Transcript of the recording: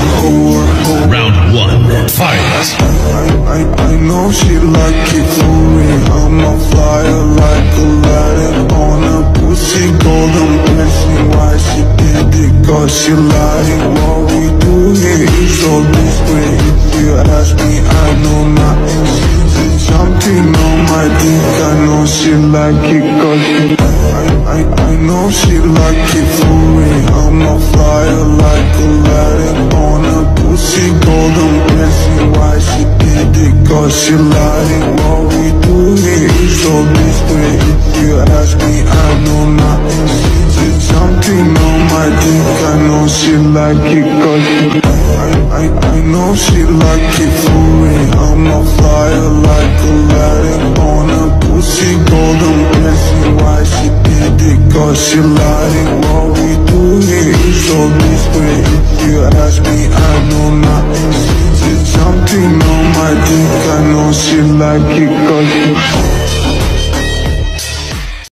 Round one, fight. I know she like it for me. I'm a flyer like Aladdin on a pussy golden blessing. Why she did it? Cause she lying. What we do here is so discreet. If you ask me, I know nothing. She's jumping on my dick. I know she like it cause I know she like it for me. I'm a flyer like Aladdin on a pussy golden blessing. Why she did it? Cause she lying. What we do here is so discreet. If you ask me, I know nothing. She's jumping on my dick. I know she like it cause I know she like it for me. I'm a flyer like Aladdin on a pussy golden blessing. Why she did it? Cause she lying. What we do here is so discreet. If you ask me, I know nothing. She's jumping on my dick. I know she like it cause